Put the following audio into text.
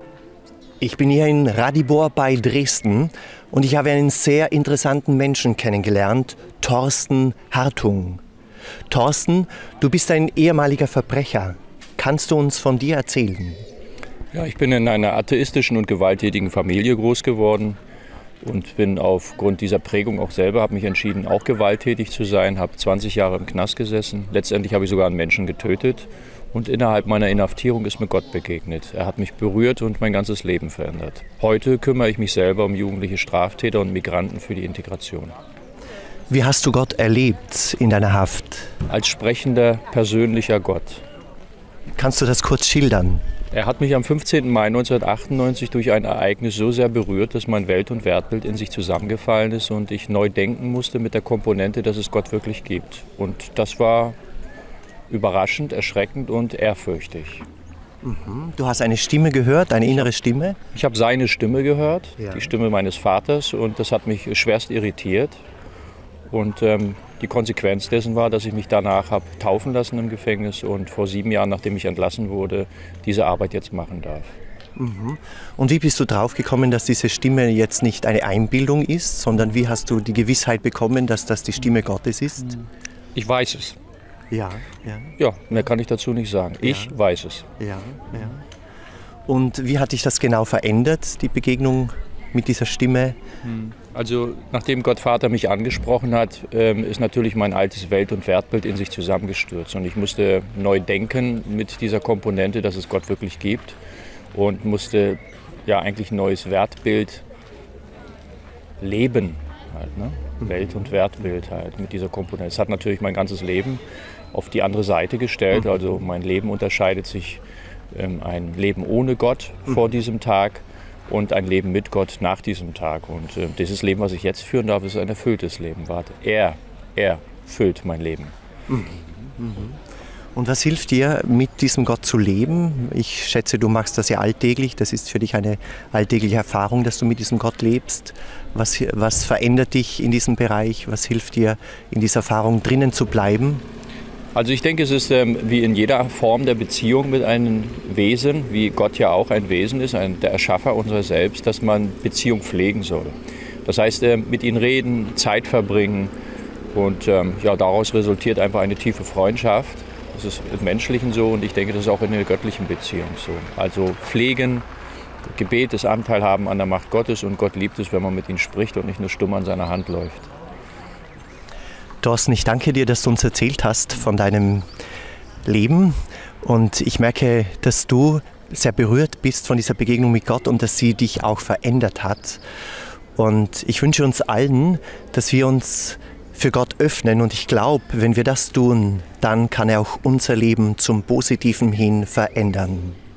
Ich bin hier in Radibor bei Dresden und ich habe einen sehr interessanten Menschen kennengelernt, Thorsten Hartung. Thorsten, du bist ein ehemaliger Verbrecher. Kannst du uns von dir erzählen? Ja, ich bin in einer atheistischen und gewalttätigen Familie groß geworden und bin aufgrund dieser Prägung auch selber, habe mich entschieden, auch gewalttätig zu sein, habe 20 Jahre im Knast gesessen. Letztendlich habe ich sogar einen Menschen getötet. Und innerhalb meiner Inhaftierung ist mir Gott begegnet. Er hat mich berührt und mein ganzes Leben verändert. Heute kümmere ich mich selber um jugendliche Straftäter und Migranten für die Integration. Wie hast du Gott erlebt in deiner Haft? Als sprechender, persönlicher Gott. Kannst du das kurz schildern? Er hat mich am 15. Mai 1998 durch ein Ereignis so sehr berührt, dass mein Welt- und Wertbild in sich zusammengefallen ist und ich neu denken musste mit der Komponente, dass es Gott wirklich gibt. Und das war überraschend, erschreckend und ehrfürchtig. Du hast eine Stimme gehört, eine innere Stimme? Ich habe seine Stimme gehört, Ja. Die Stimme meines Vaters, und das hat mich schwerst irritiert. Und die Konsequenz dessen war, dass ich mich danach habe taufen lassen im Gefängnis und vor 7 Jahren, nachdem ich entlassen wurde, diese Arbeit jetzt machen darf. Und wie bist du drauf gekommen, dass diese Stimme jetzt nicht eine Einbildung ist, sondern wie hast du die Gewissheit bekommen, dass das die Stimme Gottes ist? Ich weiß es. Ja. Ja, mehr kann ich dazu nicht sagen. Ich weiß es. Ja. Und wie hat dich das genau verändert, die Begegnung mit dieser Stimme? Also nachdem Gott Vater mich angesprochen hat, ist natürlich mein altes Welt- und Wertbild in sich zusammengestürzt. Und ich musste neu denken mit dieser Komponente, dass es Gott wirklich gibt. Und musste ja eigentlich ein neues Wertbild leben. Halt, ne? Welt- und Wertbild halt mit dieser Komponente. Es hat natürlich mein ganzes Leben auf die andere Seite gestellt. Also mein Leben unterscheidet sich ein Leben ohne Gott vor diesem Tag und ein Leben mit Gott nach diesem Tag. Und dieses Leben, was ich jetzt führen darf, ist ein erfülltes Leben. Warte, er füllt mein Leben. Und was hilft dir, mit diesem Gott zu leben? Ich schätze, du machst das ja alltäglich. Das ist für dich eine alltägliche Erfahrung, dass du mit diesem Gott lebst. Was verändert dich in diesem Bereich? Was hilft dir, in dieser Erfahrung drinnen zu bleiben? Also ich denke, es ist wie in jeder Form der Beziehung mit einem Wesen, wie Gott ja auch ein Wesen ist, der Erschaffer unserer selbst, dass man Beziehung pflegen soll. Das heißt, mit ihm reden, Zeit verbringen und daraus resultiert einfach eine tiefe Freundschaft. Das ist im Menschlichen so und ich denke, das ist auch in der göttlichen Beziehung so. Also pflegen, Gebet ist Anteil haben an der Macht Gottes und Gott liebt es, wenn man mit ihm spricht und nicht nur stumm an seiner Hand läuft. Thorsten, ich danke dir, dass du uns erzählt hast von deinem Leben und ich merke, dass du sehr berührt bist von dieser Begegnung mit Gott und dass sie dich auch verändert hat. Und ich wünsche uns allen, dass wir uns für Gott öffnen und ich glaube, wenn wir das tun, dann kann er auch unser Leben zum Positiven hin verändern.